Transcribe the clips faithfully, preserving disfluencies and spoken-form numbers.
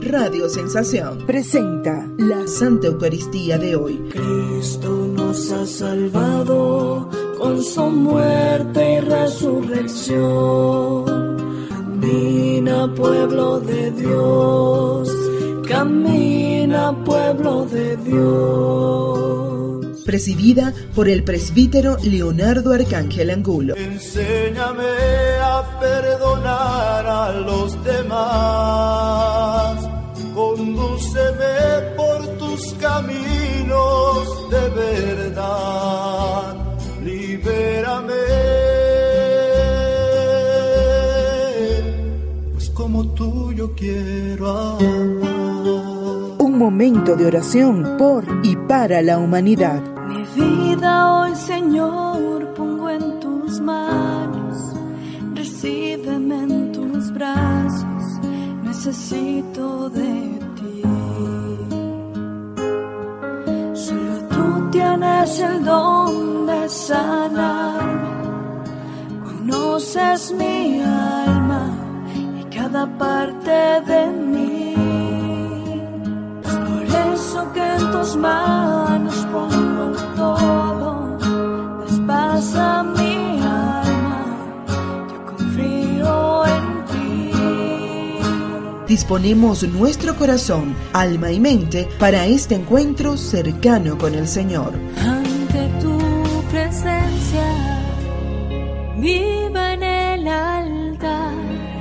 Radio Sensación presenta la Santa Eucaristía de hoy. Cristo nos ha salvado con su muerte y resurrección. Camina, pueblo de Dios, camina, pueblo de Dios. Presidida por el presbítero Leonardo Arcángel Angulo. Enséñame a perdonar a los demás, condúceme por tus caminos de verdad, libérame, pues como tú yo quiero amar. Un momento de oración por y para la humanidad. Mi vida hoy, Señor, pongo en tus manos, recíbeme en tus brazos, necesito de ti. Solo tú tienes el don de sanarme, conoces mi alma y cada parte de mí. Por eso que en tus manos pongo todo, despasa mi alma, yo confío en ti. Disponemos nuestro corazón, alma y mente para este encuentro cercano con el Señor. Ante tu presencia, viva en el altar,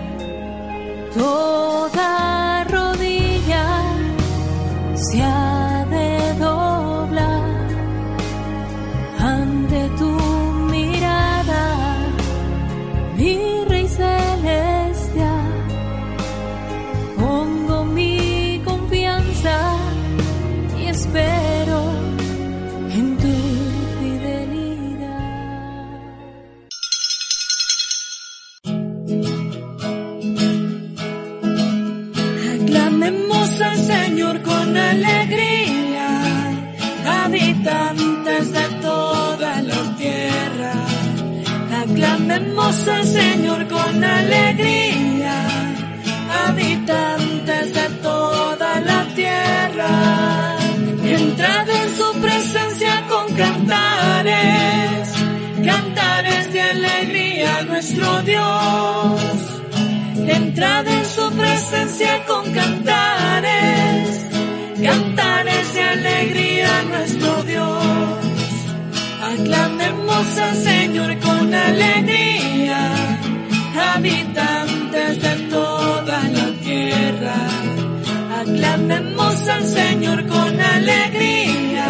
toda rodilla se ha de doblar ante tu mirada, mi Rey celestial. Pongo mi confianza y espero en tu fidelidad. Aclamemos al Señor con alegría, habitantes de toda la tierra. Aclamemos al Señor con alegría, habitantes de toda la tierra. Entrad en su presencia con cantares, cantares de alegría a nuestro Dios. Entrad en su presencia con cantares, cantares de alegría a nuestro Dios. Aclamemos al Señor con alegría, habitantes de toda la tierra. Aclamemos al Señor con alegría,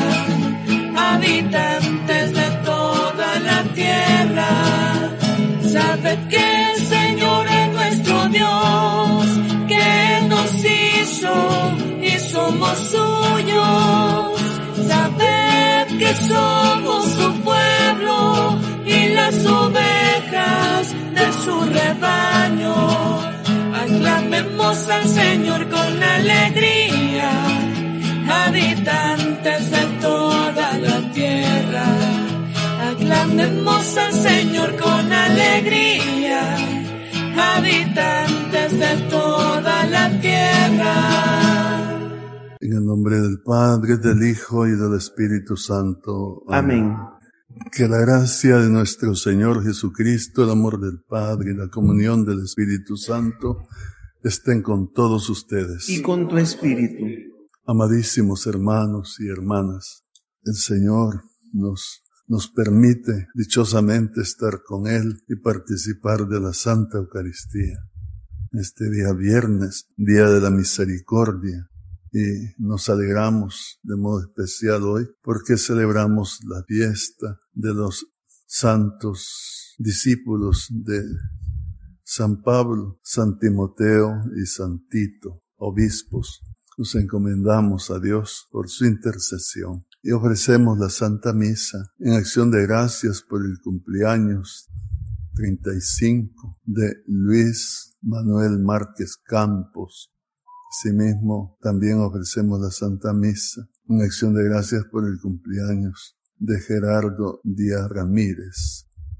habitantes de toda la tierra. Sabed que el Señor es nuestro Dios, que Él nos hizo y somos suyos. Sabed que somos su pueblo y las ovejas de su rebaño. Aclamemos al Señor con alegría, habitantes de toda la tierra. Aclamemos al Señor con alegría, habitantes de toda la tierra. En el nombre del Padre, del Hijo y del Espíritu Santo. Amén. Que la gracia de nuestro Señor Jesucristo, el amor del Padre y la comunión del Espíritu Santo estén con todos ustedes. Y con tu espíritu. Amadísimos hermanos y hermanas, el Señor nos, nos permite dichosamente estar con Él y participar de la Santa Eucaristía. Este día viernes, día de la misericordia. Y nos alegramos de modo especial hoy porque celebramos la fiesta de los santos discípulos de San Pablo, San Timoteo y San Tito, obispos. Nos encomendamos a Dios por su intercesión y ofrecemos la Santa Misa en acción de gracias por el cumpleaños treinta y cinco de Luis Manuel Márquez Campos. Asimismo, también ofrecemos la Santa Misa en acción de gracias por el cumpleaños de Gerardo Díaz Ramírez.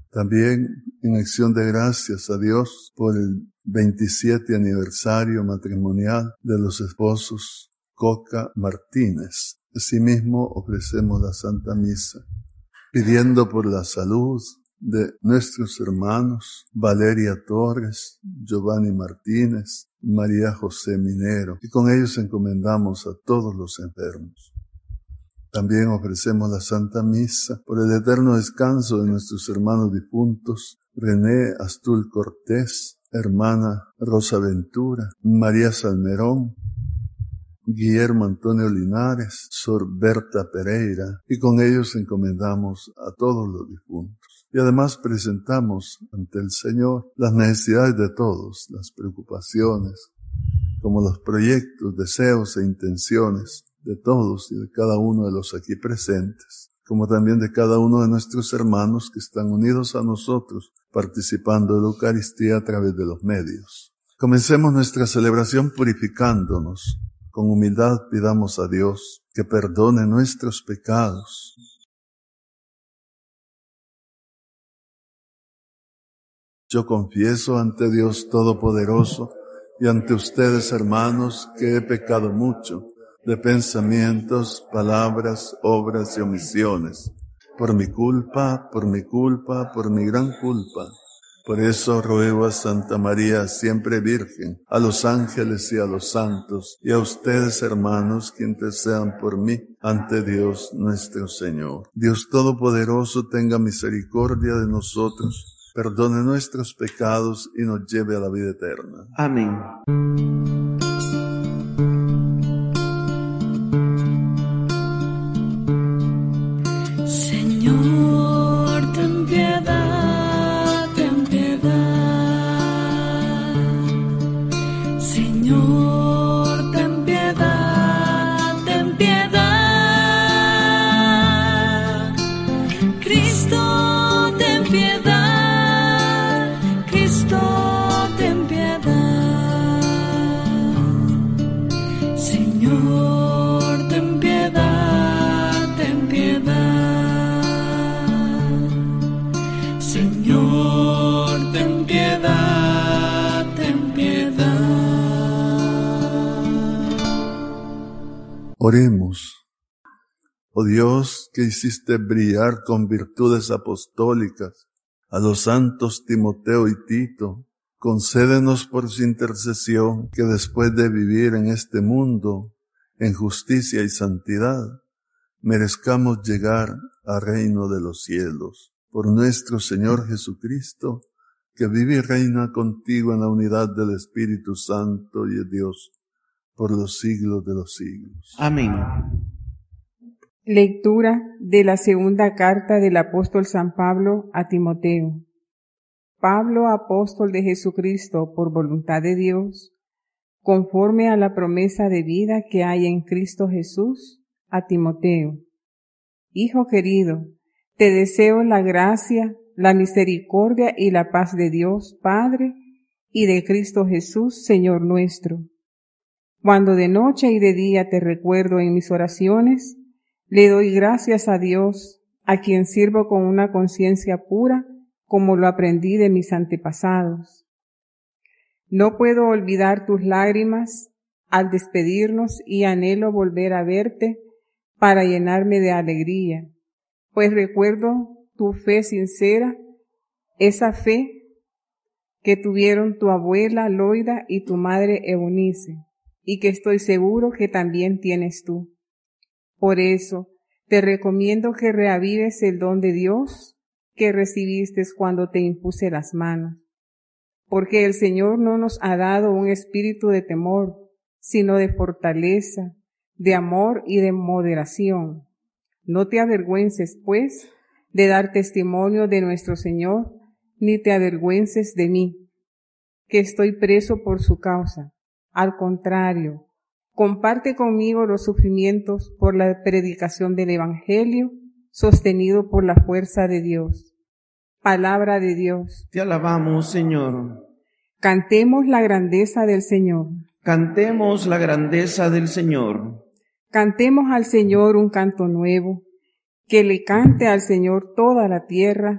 También en acción de gracias a Dios por el veintisiete aniversario matrimonial de los esposos Coca Martínez. Asimismo ofrecemos la Santa Misa, pidiendo por la salud de nuestros hermanos Valeria Torres, Giovanni Martínez, María José Minero, y con ellos encomendamos a todos los enfermos. También ofrecemos la Santa Misa por el eterno descanso de nuestros hermanos difuntos, René Astul Cortés, hermana Rosa Ventura, María Salmerón, Guillermo Antonio Linares, Sor Berta Pereira, y con ellos encomendamos a todos los difuntos. Y además presentamos ante el Señor las necesidades de todos, las preocupaciones, como los proyectos, deseos e intenciones de todos y de cada uno de los aquí presentes, como también de cada uno de nuestros hermanos que están unidos a nosotros, participando de la Eucaristía a través de los medios. Comencemos nuestra celebración purificándonos. Con humildad pidamos a Dios que perdone nuestros pecados. Yo confieso ante Dios Todopoderoso y ante ustedes, hermanos, que he pecado mucho de pensamientos, palabras, obras y omisiones, por mi culpa, por mi culpa, por mi gran culpa. Por eso ruego a Santa María, siempre Virgen, a los ángeles y a los santos, y a ustedes, hermanos, que intercedan por mí ante Dios nuestro Señor. Dios Todopoderoso tenga misericordia de nosotros, perdone nuestros pecados y nos lleve a la vida eterna. Amén. Señor, ten piedad, ten piedad. Señor, ten piedad, ten piedad. Cristo, ten piedad. Cristo, ten piedad. Señor, ten piedad, ten piedad. Señor, ten piedad, ten piedad. Oremos. Oh Dios, que hiciste brillar con virtudes apostólicas a los santos Timoteo y Tito, concédenos por su intercesión que después de vivir en este mundo en justicia y santidad, merezcamos llegar al reino de los cielos. Por nuestro Señor Jesucristo, que vive y reina contigo en la unidad del Espíritu Santo y de Dios, por los siglos de los siglos. Amén. Lectura de la segunda carta del apóstol San Pablo a Timoteo. Pablo, apóstol de Jesucristo por voluntad de Dios, conforme a la promesa de vida que hay en Cristo Jesús, a Timoteo. Hijo querido, te deseo la gracia, la misericordia y la paz de Dios, Padre, y de Cristo Jesús, Señor nuestro. Cuando de noche y de día te recuerdo en mis oraciones, le doy gracias a Dios, a quien sirvo con una conciencia pura, como lo aprendí de mis antepasados. No puedo olvidar tus lágrimas al despedirnos y anhelo volver a verte para llenarme de alegría, pues recuerdo tu fe sincera, esa fe que tuvieron tu abuela Loida y tu madre Eunice, y que estoy seguro que también tienes tú. Por eso, te recomiendo que reavives el don de Dios que recibiste cuando te impuse las manos, porque el Señor no nos ha dado un espíritu de temor, sino de fortaleza, de amor y de moderación. No te avergüences, pues, de dar testimonio de nuestro Señor, ni te avergüences de mí, que estoy preso por su causa. Al contrario, comparte conmigo los sufrimientos por la predicación del Evangelio, sostenido por la fuerza de Dios. Palabra de Dios. Te alabamos, Señor. Cantemos la grandeza del Señor. Cantemos la grandeza del Señor. Cantemos al Señor un canto nuevo, que le cante al Señor toda la tierra.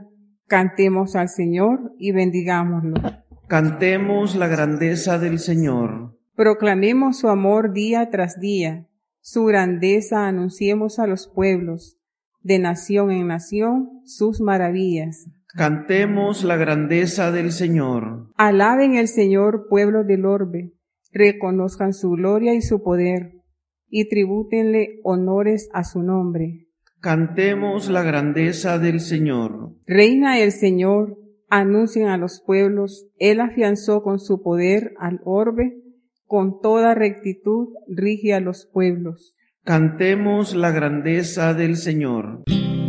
Cantemos al Señor y bendigámoslo. Cantemos la grandeza del Señor. Proclamemos su amor día tras día, su grandeza anunciemos a los pueblos, de nación en nación sus maravillas. Cantemos la grandeza del Señor. Alaben el Señor, pueblos del orbe, reconozcan su gloria y su poder, y tribútenle honores a su nombre. Cantemos la grandeza del Señor. Reina el Señor, anuncien a los pueblos, Él afianzó con su poder al orbe, con toda rectitud rige a los pueblos. Cantemos la grandeza del Señor.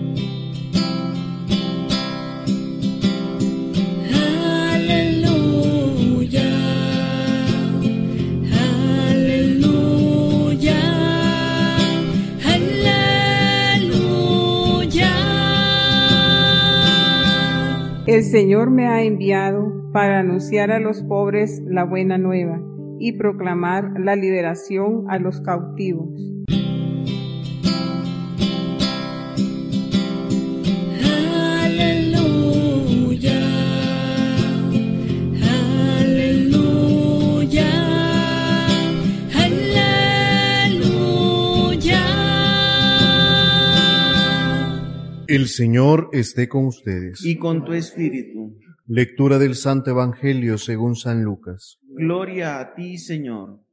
El Señor me ha enviado para anunciar a los pobres la buena nueva y proclamar la liberación a los cautivos. Aleluya, aleluya, aleluya. El Señor esté con ustedes. Y con tu espíritu. Lectura del Santo Evangelio según San Lucas. Gloria a ti, Señor.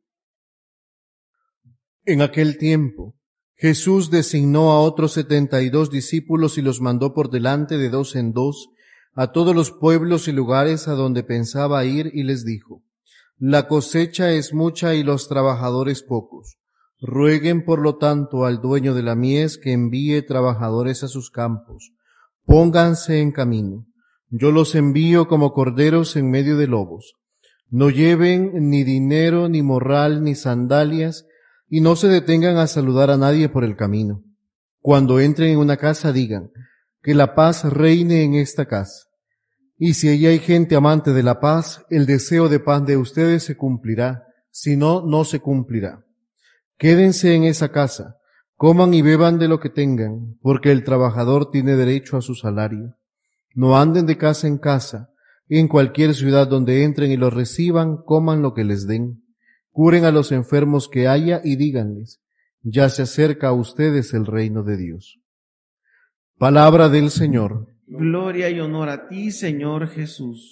En aquel tiempo, Jesús designó a otros setenta y dos discípulos y los mandó por delante de dos en dos a todos los pueblos y lugares a donde pensaba ir y les dijo: La cosecha es mucha y los trabajadores pocos. Rueguen por lo tanto al dueño de la mies que envíe trabajadores a sus campos. Pónganse en camino. Yo los envío como corderos en medio de lobos. No lleven ni dinero, ni morral, ni sandalias, y no se detengan a saludar a nadie por el camino. Cuando entren en una casa digan, que la paz reine en esta casa. Y si allí hay gente amante de la paz, el deseo de paz de ustedes se cumplirá, si no, no se cumplirá. Quédense en esa casa, coman y beban de lo que tengan, porque el trabajador tiene derecho a su salario. No anden de casa en casa, en cualquier ciudad donde entren y los reciban, coman lo que les den. Curen a los enfermos que haya y díganles, ya se acerca a ustedes el reino de Dios. Palabra del Señor. Gloria y honor a ti, Señor Jesús.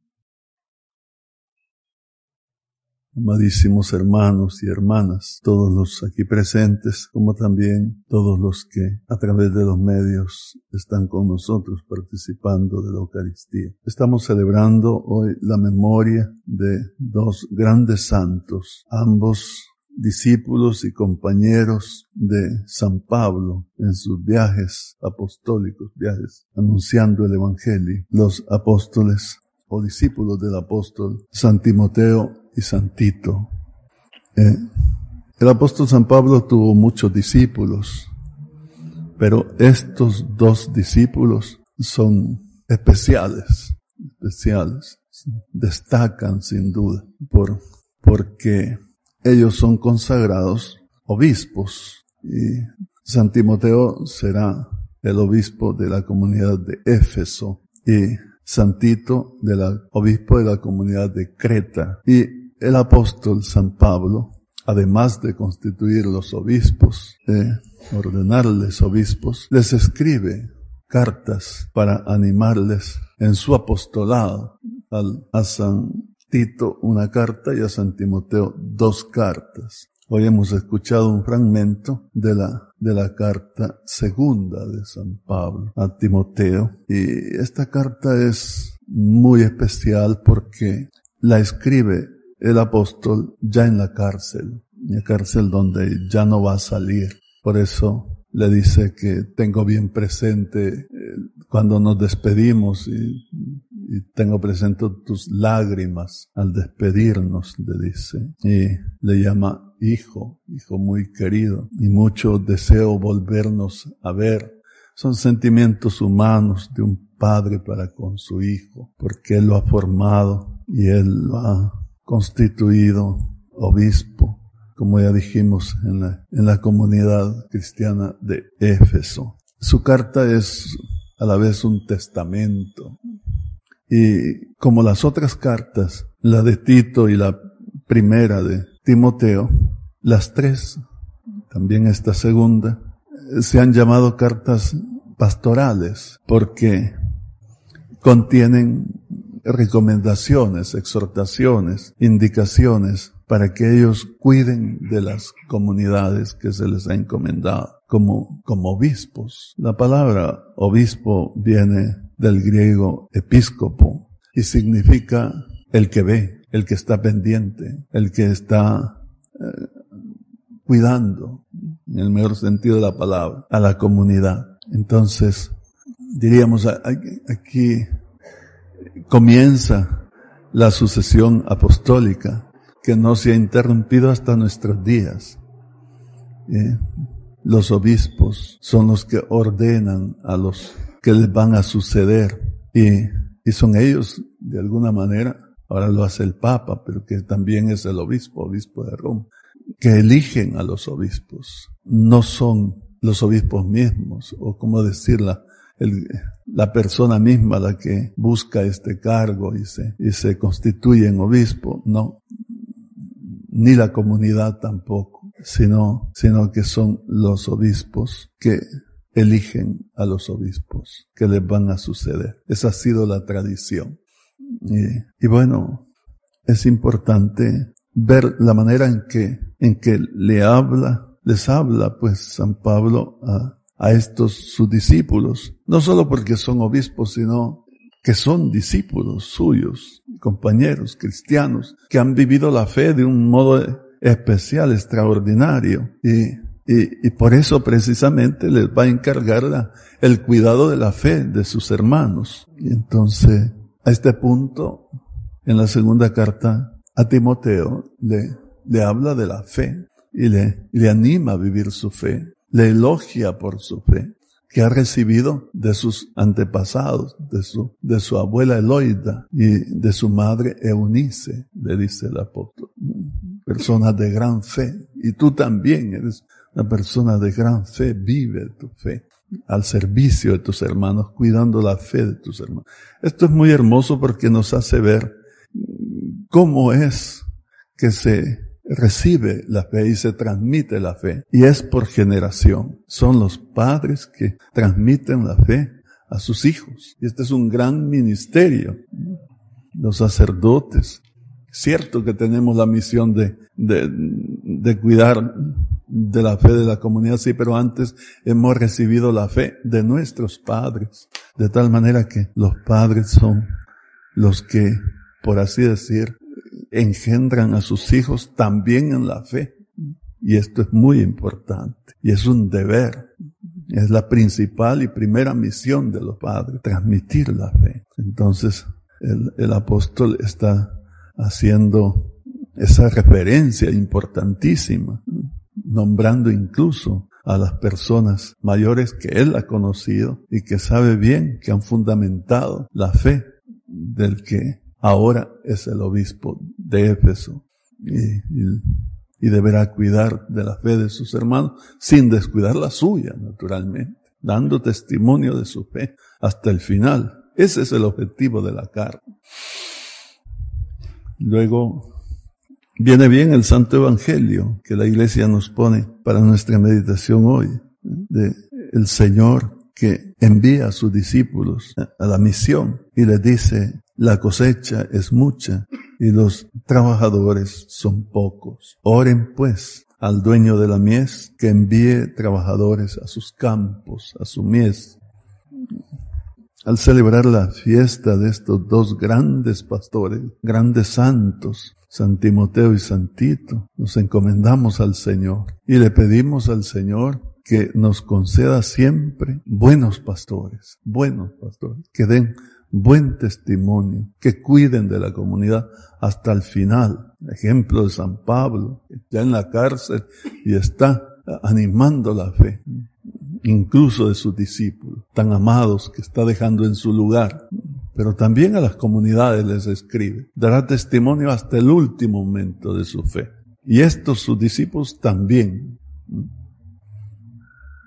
Amadísimos hermanos y hermanas, todos los aquí presentes, como también todos los que a través de los medios están con nosotros participando de la Eucaristía. Estamos celebrando hoy la memoria de dos grandes santos, ambos discípulos y compañeros de San Pablo en sus viajes apostólicos, viajes anunciando el Evangelio, los apóstoles o discípulos del apóstol San Timoteo y San Tito. Eh, el apóstol San Pablo tuvo muchos discípulos, pero estos dos discípulos son especiales, especiales, destacan sin duda, por, porque ellos son consagrados obispos, y San Timoteo será el obispo de la comunidad de Éfeso, y San Tito del obispo de la comunidad de Creta, y el apóstol San Pablo, además de constituir los obispos, eh, ordenarles obispos, les escribe cartas para animarles en su apostolado. Al, a San Tito una carta y a San Timoteo dos cartas. Hoy hemos escuchado un fragmento de la, de la carta segunda de San Pablo a Timoteo, y esta carta es muy especial porque la escribe el apóstol ya en la cárcel, en la cárcel donde ya no va a salir. Por eso le dice que tengo bien presente eh, cuando nos despedimos y, y tengo presente tus lágrimas al despedirnos, le dice. Y le llama hijo, hijo muy querido, y mucho deseo volvernos a ver. Son sentimientos humanos de un padre para con su hijo, porque él lo ha formado y él lo ha constituido obispo, como ya dijimos, en la, en la comunidad cristiana de Éfeso. Su carta es a la vez un testamento. Y como las otras cartas, la de Tito y la primera de Timoteo, las tres, también esta segunda, se han llamado cartas pastorales porque contienen recomendaciones, exhortaciones, indicaciones para que ellos cuiden de las comunidades que se les ha encomendado como, como obispos. La palabra obispo viene del griego episcopo y significa el que ve, el que está pendiente, el que está eh, cuidando, en el mejor sentido de la palabra, a la comunidad. Entonces, diríamos, aquí comienza la sucesión apostólica que no se ha interrumpido hasta nuestros días. ¿Eh? Los obispos son los que ordenan a los que les van a suceder y, y son ellos, de alguna manera, ahora lo hace el Papa, pero que también es el obispo, obispo de Roma, que eligen a los obispos. No son los obispos mismos, o como decirla, el, la persona misma la que busca este cargo y se, y se constituye en obispo, no, ni la comunidad tampoco, sino, sino que son los obispos que eligen a los obispos que les van a suceder. Esa ha sido la tradición. Y, y bueno, es importante ver la manera en que, en que le habla, les habla pues San Pablo a, a estos sus discípulos, no solo porque son obispos, sino que son discípulos suyos, compañeros cristianos, que han vivido la fe de un modo especial, extraordinario, y, y, y por eso precisamente les va a encargar la, el cuidado de la fe de sus hermanos. Y entonces, a este punto, en la segunda carta a Timoteo, le, le habla de la fe y le, le anima a vivir su fe, le elogia por su fe que ha recibido de sus antepasados, de su, de su abuela Eloida y de su madre Eunice, le dice el apóstol. Personas de gran fe. Y tú también eres una persona de gran fe, vive tu fe al servicio de tus hermanos, cuidando la fe de tus hermanos. Esto es muy hermoso porque nos hace ver cómo es que se recibe la fe y se transmite la fe. Y es por generación. Son los padres que transmiten la fe a sus hijos. Y este es un gran ministerio. Los sacerdotes. Cierto que tenemos la misión de, de, de cuidar de la fe de la comunidad, sí, pero antes hemos recibido la fe de nuestros padres. De tal manera que los padres son los que, por así decir, engendran a sus hijos también en la fe. Y esto es muy importante. Y es un deber. Es la principal y primera misión de los padres, transmitir la fe. Entonces, el, el apóstol está haciendo esa referencia importantísima, nombrando incluso a las personas mayores que él ha conocido y que sabe bien que han fundamentado la fe del que ahora es el obispo de Éfeso, y, y, y deberá cuidar de la fe de sus hermanos sin descuidar la suya, naturalmente, dando testimonio de su fe hasta el final. Ese es el objetivo de la carta. Luego viene bien el Santo Evangelio que la Iglesia nos pone para nuestra meditación hoy, de el Señor que envía a sus discípulos a la misión y les dice: la cosecha es mucha y los trabajadores son pocos. Oren pues al dueño de la mies que envíe trabajadores a sus campos, a su mies. Al celebrar la fiesta de estos dos grandes pastores, grandes santos, San Timoteo y San Tito, nos encomendamos al Señor y le pedimos al Señor que nos conceda siempre buenos pastores, buenos pastores, que den buen testimonio, que cuiden de la comunidad hasta el final. Ejemplo de San Pablo, ya en la cárcel y está animando la fe, incluso de sus discípulos, tan amados que está dejando en su lugar. Pero también a las comunidades les escribe, dará testimonio hasta el último momento de su fe. Y estos sus discípulos también.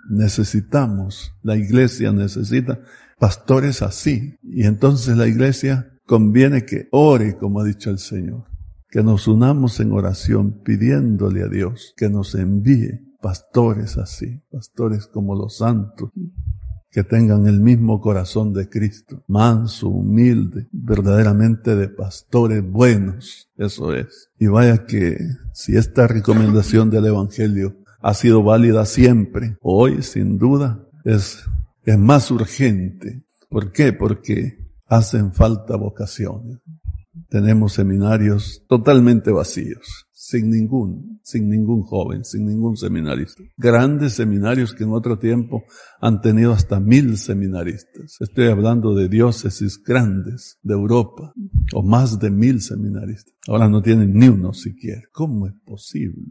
necesitamos, la iglesia necesita pastores así. Y entonces la iglesia conviene que ore, como ha dicho el Señor, que nos unamos en oración pidiéndole a Dios que nos envíe pastores así, pastores como los santos, que tengan el mismo corazón de Cristo, manso, humilde, verdaderamente de pastores buenos, eso es. Y vaya que si esta recomendación del Evangelio ha sido válida siempre, hoy sin duda es, es más urgente. ¿Por qué? Porque hacen falta vocaciones. Tenemos seminarios totalmente vacíos, sin ningún, sin ningún joven, sin ningún seminarista. Grandes seminarios que en otro tiempo han tenido hasta mil seminaristas. Estoy hablando de diócesis grandes de Europa, o más de mil seminaristas. Ahora no tienen ni uno siquiera. ¿Cómo es posible?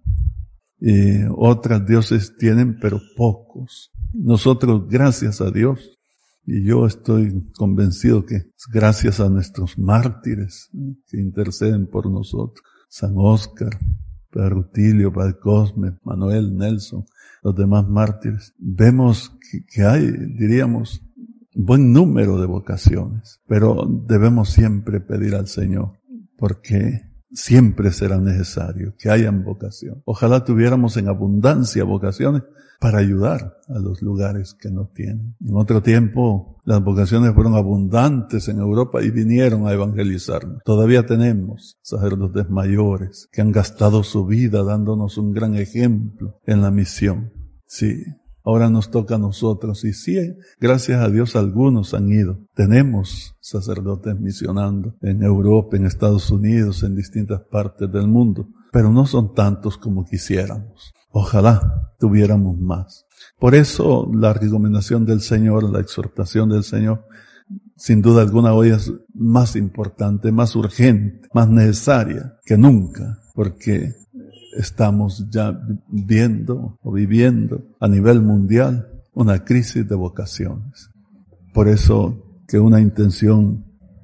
Y otras diócesis tienen, pero pocos. Nosotros, gracias a Dios, y yo estoy convencido que es gracias a nuestros mártires que interceden por nosotros, San Óscar, Padre Rutilio, Padre Cosme, Manuel, Nelson, los demás mártires, vemos que, que hay, diríamos, buen número de vocaciones, pero debemos siempre pedir al Señor, porque siempre será necesario que hayan vocación. Ojalá tuviéramos en abundancia vocaciones para ayudar a los lugares que no tienen. En otro tiempo, las vocaciones fueron abundantes en Europa y vinieron a evangelizarnos. Todavía tenemos sacerdotes mayores que han gastado su vida dándonos un gran ejemplo en la misión. Sí, ahora nos toca a nosotros y sí, gracias a Dios algunos han ido. Tenemos sacerdotes misionando en Europa, en Estados Unidos, en distintas partes del mundo, pero no son tantos como quisiéramos. Ojalá tuviéramos más. Por eso la recomendación del Señor, la exhortación del Señor, sin duda alguna hoy es más importante, más urgente, más necesaria que nunca, porque estamos ya viendo o viviendo a nivel mundial una crisis de vocaciones. Por eso que una intención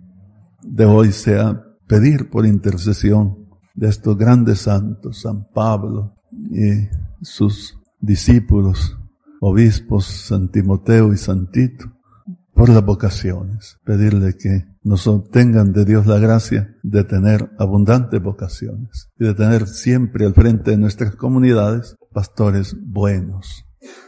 de hoy sea pedir por intercesión de estos grandes santos, San Pablo y sus discípulos, obispos, San Timoteo y San Tito, por las vocaciones. Pedirle que nos obtengan de Dios la gracia de tener abundantes vocaciones y de tener siempre al frente de nuestras comunidades pastores buenos,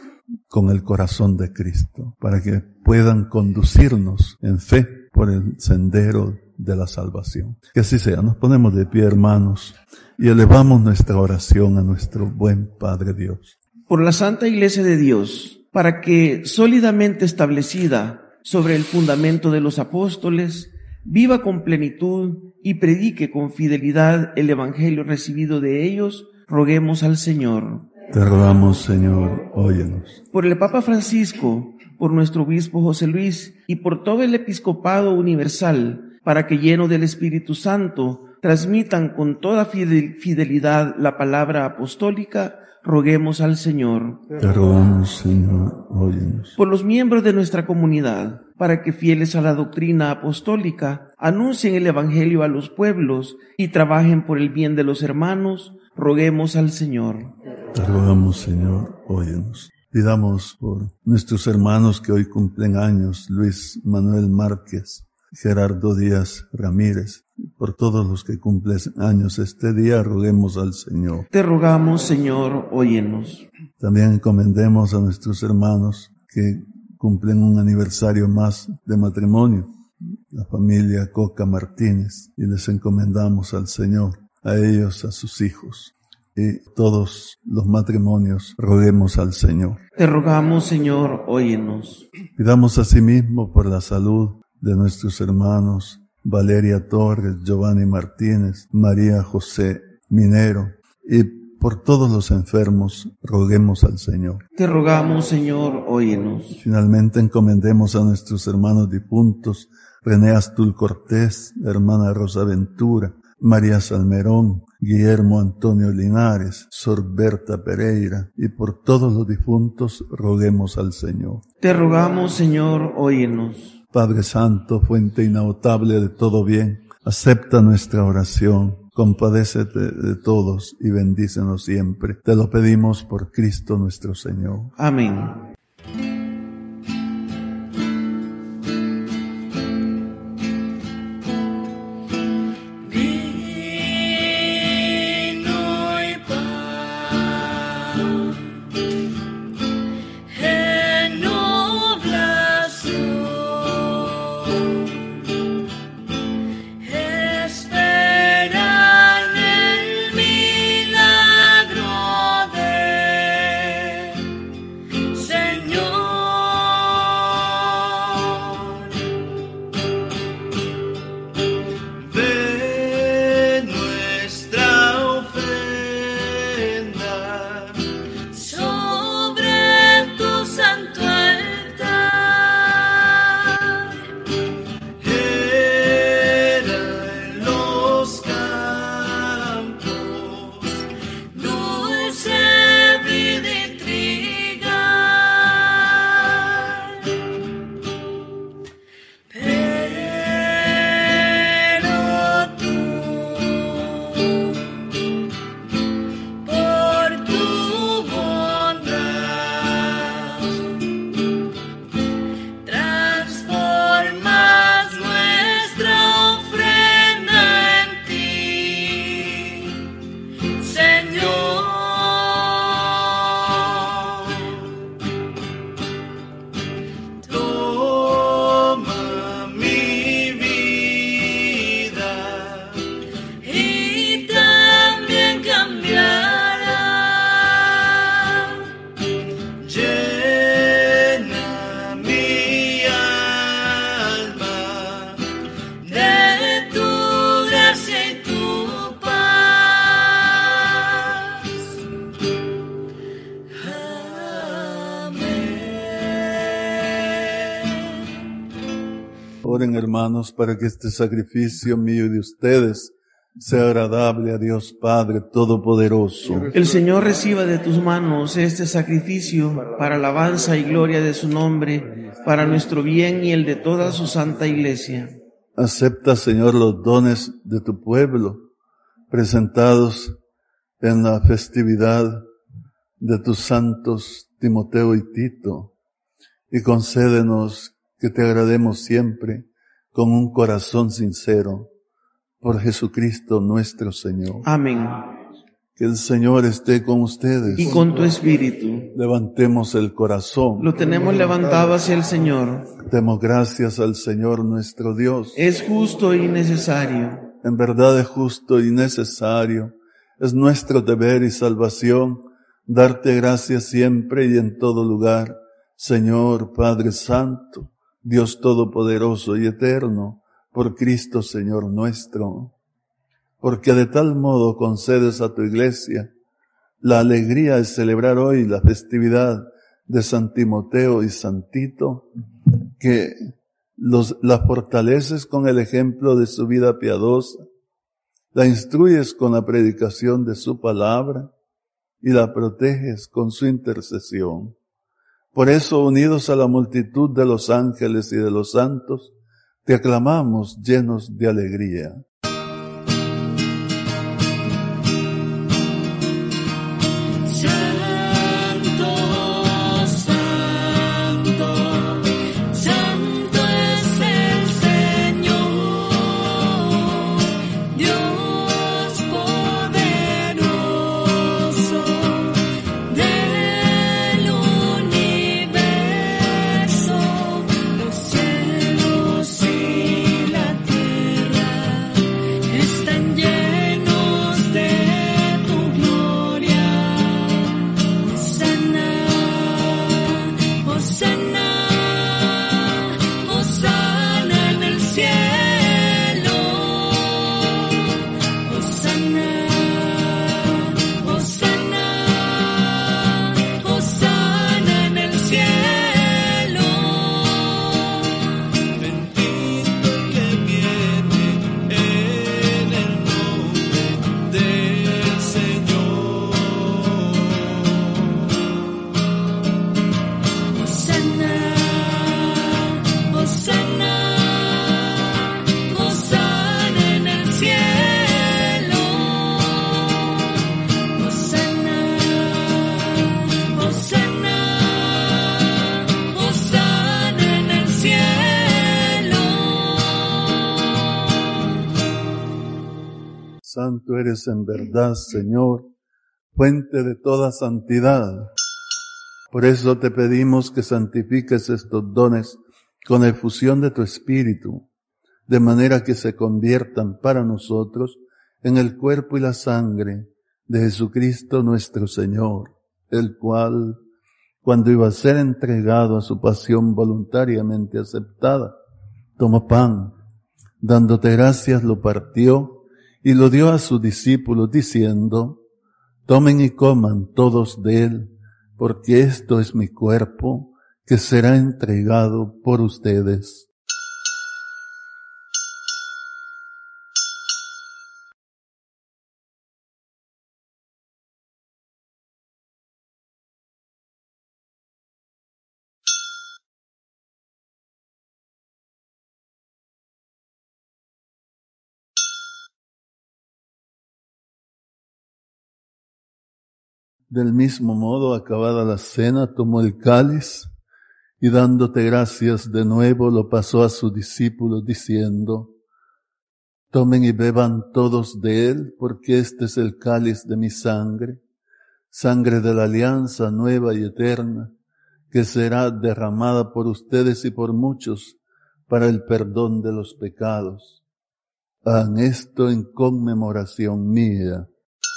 con el corazón de Cristo, para que puedan conducirnos en fe por el sendero de la salvación. Que así sea. Nos ponemos de pie, hermanos, y elevamos nuestra oración a nuestro buen Padre Dios. Por la Santa Iglesia de Dios, para que, sólidamente establecida sobre el fundamento de los apóstoles, viva con plenitud y predique con fidelidad el Evangelio recibido de ellos, roguemos al Señor. Te rogamos, Señor, óyenos. Por el Papa Francisco, por nuestro obispo José Luis y por todo el episcopado universal, para que lleno del Espíritu Santo transmitan con toda fidelidad la palabra apostólica, roguemos al Señor. Te rogamos, Señor, óyenos. Por los miembros de nuestra comunidad, para que fieles a la doctrina apostólica, anuncien el Evangelio a los pueblos y trabajen por el bien de los hermanos, roguemos al Señor. Te rogamos, Señor, óyenos. Pidamos por nuestros hermanos que hoy cumplen años, Luis Manuel Márquez, Gerardo Díaz Ramírez, por todos los que cumplen años este día, roguemos al Señor. Te rogamos, Señor, óyenos. También encomendemos a nuestros hermanos que cumplen un aniversario más de matrimonio, la familia Coca Martínez, y les encomendamos al Señor, a ellos, a sus hijos, y todos los matrimonios, roguemos al Señor. Te rogamos, Señor, óyenos. Pidamos asimismo por la salud de nuestros hermanos Valeria Torres, Giovanni Martínez, María José Minero, y por todos los enfermos, roguemos al Señor. Te rogamos, Señor, óyenos. Finalmente encomendemos a nuestros hermanos difuntos, René Astul Cortés, hermana Rosa Ventura, María Salmerón, Guillermo Antonio Linares, Sor Berta Pereira, y por todos los difuntos, roguemos al Señor. Te rogamos, Señor, óyenos. Padre Santo, fuente inagotable de todo bien, acepta nuestra oración compadécete de todos y bendícenos siempre. Te lo pedimos por Cristo nuestro Señor. Amén. Oren, hermanos, para que este sacrificio mío y de ustedes sea agradable a Dios Padre Todopoderoso. El Señor reciba de tus manos este sacrificio para alabanza y gloria de su nombre, para nuestro bien y el de toda su santa Iglesia. Acepta, Señor, los dones de tu pueblo presentados en la festividad de tus santos Timoteo y Tito, y concédenos que te agrademos siempre con un corazón sincero, por Jesucristo nuestro Señor. Amén. Que el Señor esté con ustedes. Y con tu espíritu. Levantemos el corazón. Lo tenemos levantado hacia el Señor. Demos gracias al Señor nuestro Dios. Es justo y necesario. En verdad es justo y necesario. Es nuestro deber y salvación darte gracias siempre y en todo lugar, Señor Padre Santo, Dios Todopoderoso y Eterno, por Cristo Señor nuestro, porque de tal modo concedes a tu Iglesia la alegría de celebrar hoy la festividad de San Timoteo y San Tito, que los, la fortaleces con el ejemplo de su vida piadosa, la instruyes con la predicación de su palabra y la proteges con su intercesión. Por eso, unidos a la multitud de los ángeles y de los santos, te aclamamos llenos de alegría. Santo eres en verdad, Señor, fuente de toda santidad. Por eso te pedimos que santifiques estos dones con efusión de tu Espíritu, de manera que se conviertan para nosotros en el cuerpo y la sangre de Jesucristo nuestro Señor, el cual, cuando iba a ser entregado a su pasión voluntariamente aceptada, tomó pan, dándote gracias, lo partió y lo dio a sus discípulos, diciendo: tomen y coman todos de él, porque esto es mi cuerpo, que será entregado por ustedes. Del mismo modo, acabada la cena, tomó el cáliz y dándote gracias de nuevo, lo pasó a sus discípulos diciendo: tomen y beban todos de él, porque este es el cáliz de mi sangre, sangre de la alianza nueva y eterna, que será derramada por ustedes y por muchos para el perdón de los pecados. Hagan esto en conmemoración mía.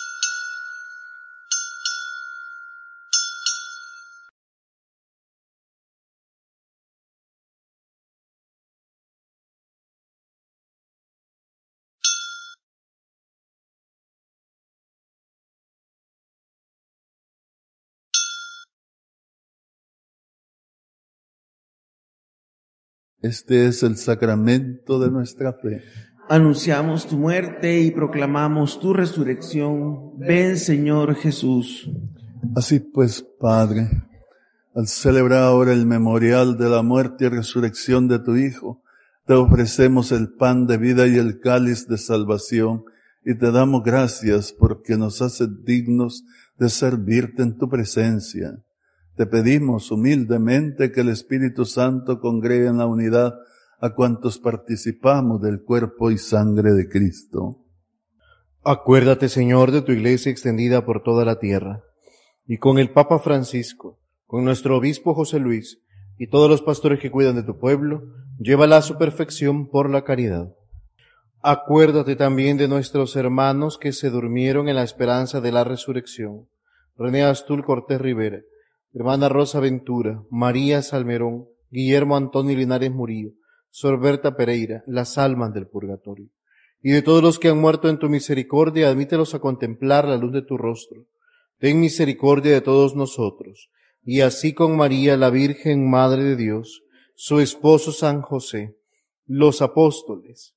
Este es el sacramento de nuestra fe. Anunciamos tu muerte y proclamamos tu resurrección. Ven, Señor Jesús. Así pues, Padre, al celebrar ahora el memorial de la muerte y resurrección de tu Hijo, te ofrecemos el pan de vida y el cáliz de salvación, y te damos gracias porque nos haces dignos de servirte en tu presencia. Te pedimos humildemente que el Espíritu Santo congregue en la unidad a cuantos participamos del cuerpo y sangre de Cristo. Acuérdate, Señor, de tu iglesia extendida por toda la tierra, y con el Papa Francisco, con nuestro obispo José Luis, y todos los pastores que cuidan de tu pueblo, llévala a su perfección por la caridad. Acuérdate también de nuestros hermanos que se durmieron en la esperanza de la resurrección. René Astul Cortés Rivera, hermana Rosa Ventura, María Salmerón, Guillermo Antonio Linares Murillo, Sor Berta Pereira, las almas del purgatorio. Y de todos los que han muerto en tu misericordia, admítelos a contemplar la luz de tu rostro. Ten misericordia de todos nosotros, y así con María, la Virgen Madre de Dios, su esposo San José, los apóstoles,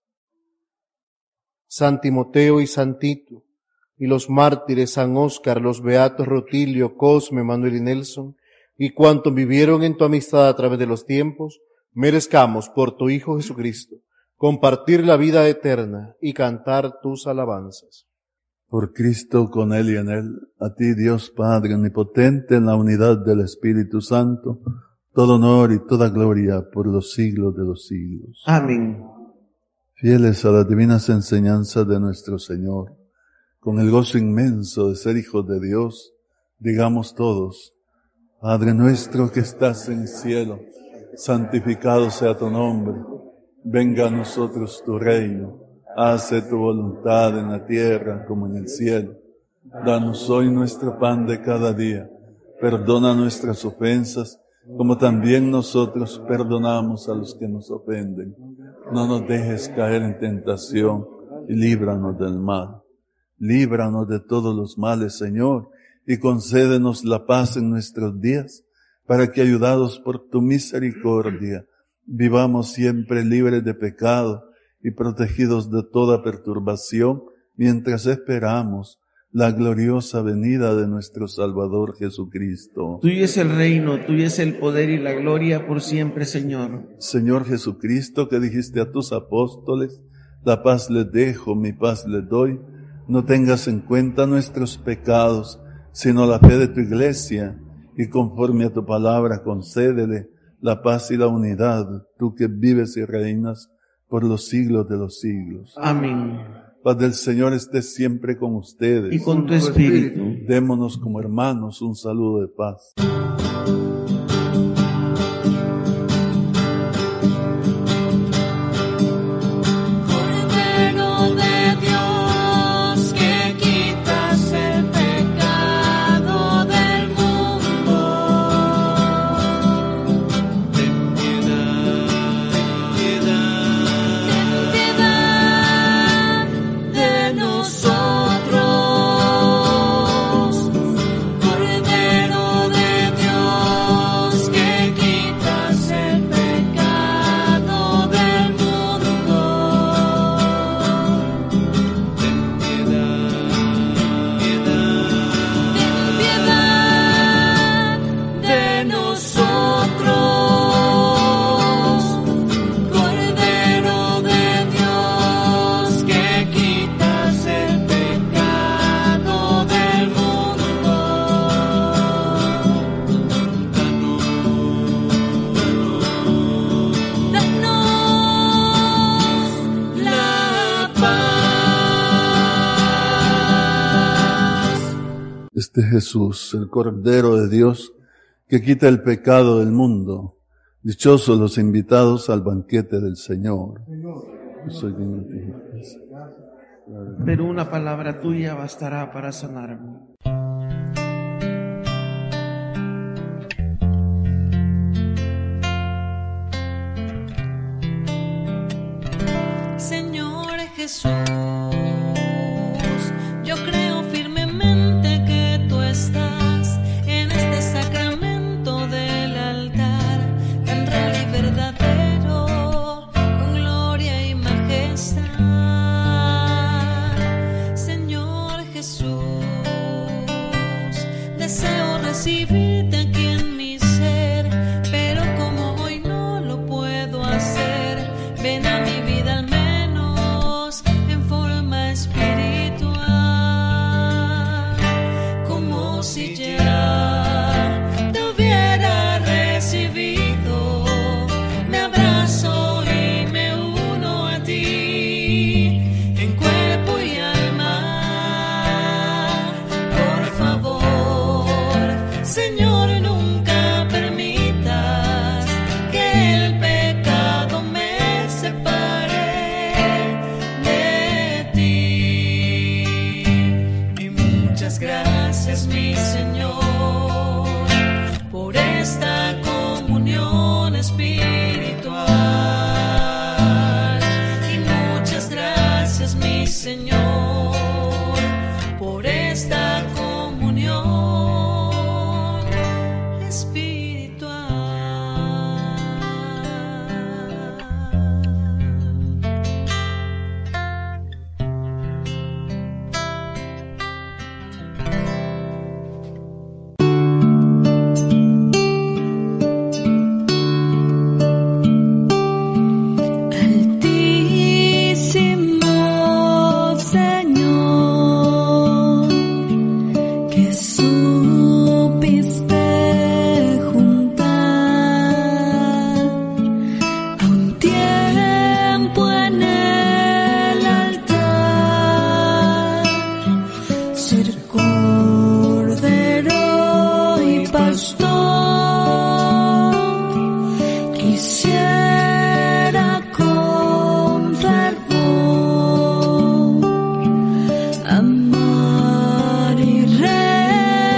San Timoteo y San Tito, y los mártires San Óscar, los beatos Rutilio, Cosme, Manuel y Nelson, y cuantos vivieron en tu amistad a través de los tiempos, merezcamos por tu Hijo Jesucristo compartir la vida eterna y cantar tus alabanzas. Por Cristo, con Él y en Él, a ti Dios Padre omnipotente, en la unidad del Espíritu Santo, todo honor y toda gloria por los siglos de los siglos. Amén. Fieles a las divinas enseñanzas de nuestro Señor, con el gozo inmenso de ser hijos de Dios, digamos todos: Padre nuestro que estás en el cielo, santificado sea tu nombre. Venga a nosotros tu reino. Hace tu voluntad en la tierra como en el cielo. Danos hoy nuestro pan de cada día. Perdona nuestras ofensas, como también nosotros perdonamos a los que nos ofenden. No nos dejes caer en tentación y líbranos del mal. Líbranos de todos los males, Señor, y concédenos la paz en nuestros días, para que, ayudados por tu misericordia, vivamos siempre libres de pecado y protegidos de toda perturbación, mientras esperamos la gloriosa venida de nuestro Salvador Jesucristo. Tuyo es el reino, tuyo es el poder y la gloria por siempre, Señor. Señor Jesucristo, que dijiste a tus apóstoles: la paz les dejo, mi paz les doy, no tengas en cuenta nuestros pecados, sino la fe de tu iglesia, y conforme a tu palabra concédele la paz y la unidad, tú que vives y reinas por los siglos de los siglos. Amén. Paz del Señor esté siempre con ustedes. Y con tu espíritu. Démonos como hermanos un saludo de paz. Este Jesús, el Cordero de Dios, que quita el pecado del mundo. Dichosos los invitados al banquete del Señor. Soy digno de ti. Pero una palabra tuya bastará para sanarme. Señor Jesús, yo creo firmemente que tú estás en este sacramento del altar, tan real y verdadero, con gloria y majestad. Señor Jesús, deseo recibirte aquí en mi ser, pero como hoy no lo puedo hacer, ven a mi vida al menos en forma espiritual, como si ya te hubiera recibido. Me abrazo y me uno a ti en cuerpo y alma. Por favor, Señor, nunca permitas que el pecado me separe de ti. Y muchas gracias, mi Señor, por esta comunión espiritual. Y muchas gracias, mi Señor, por esta comunión espiritual. Altísimo Señor, que supiste juntar a un tiempo en el altar, ser cordero y pastor, quisiera con fervor amar y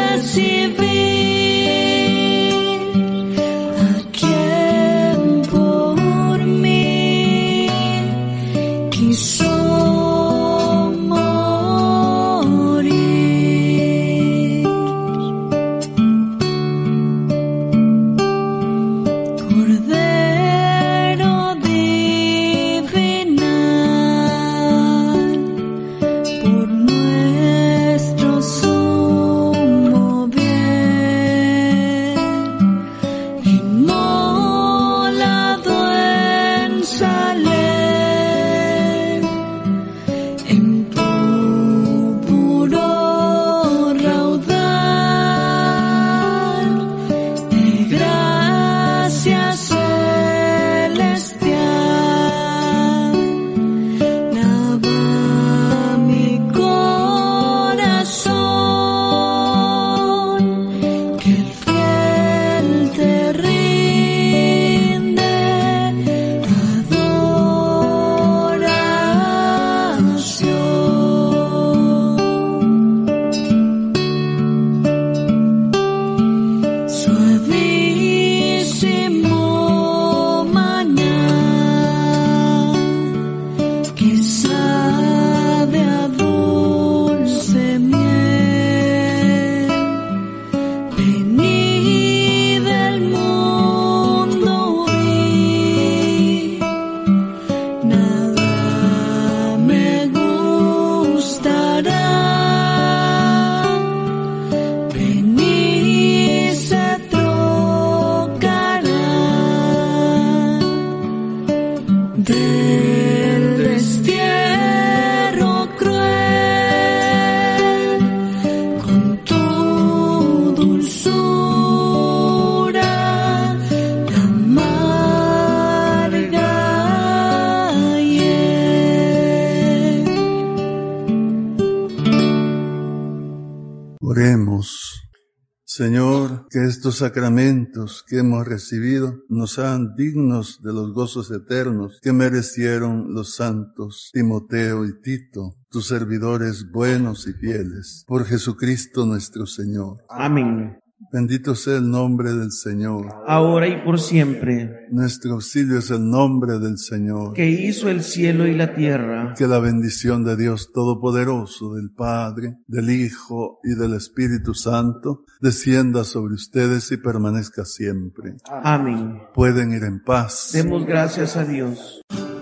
Oremos. Señor, que estos sacramentos que hemos recibido nos hagan dignos de los gozos eternos que merecieron los santos Timoteo y Tito, tus servidores buenos y fieles, por Jesucristo nuestro Señor. Amén. Bendito sea el nombre del Señor. Ahora y por siempre. Nuestro auxilio es el nombre del Señor, que hizo el cielo y la tierra. Que la bendición de Dios Todopoderoso, del Padre, del Hijo y del Espíritu Santo, descienda sobre ustedes y permanezca siempre. Amén. Pueden ir en paz. Demos gracias a Dios.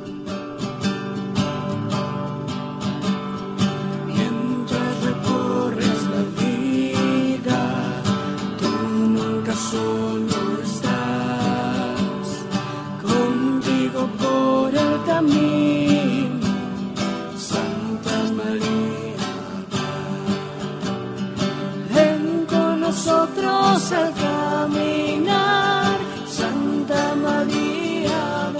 Nosotros al caminar, Santa María,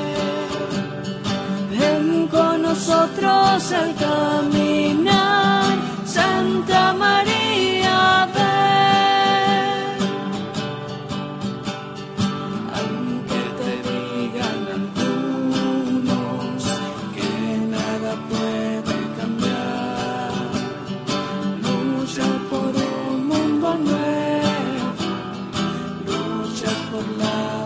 ven. Ven con nosotros al caminar, Santa María, ven. Aunque te digan algunos que nada puede cambiar, lucha por un mundo nuevo, lucha por la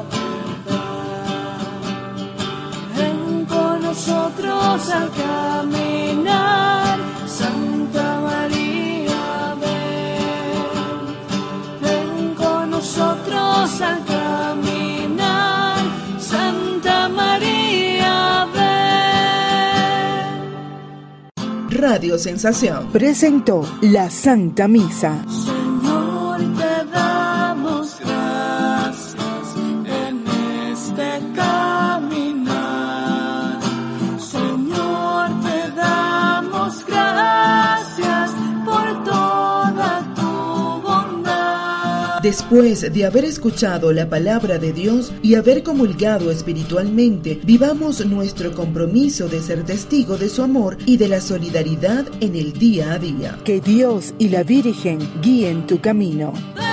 verdad. Ven con nosotros al caminar, Santa María, ven. Ven con nosotros al caminar, Santa María, ven. Radio Sensación presentó la Santa Misa. Señor, te damos gracias en este caminar. Señor, te damos gracias por toda tu bondad. Después de haber escuchado la palabra de Dios y haber comulgado espiritualmente, vivamos nuestro compromiso de ser testigo de su amor y de la solidaridad en el día a día. Que Dios y la Virgen guíen tu camino.